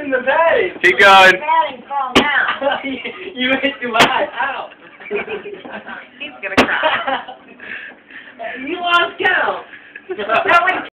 in the bed. Keep going. Padding fall down. You hit too high. Ow. He's gonna cry. You lost count. That one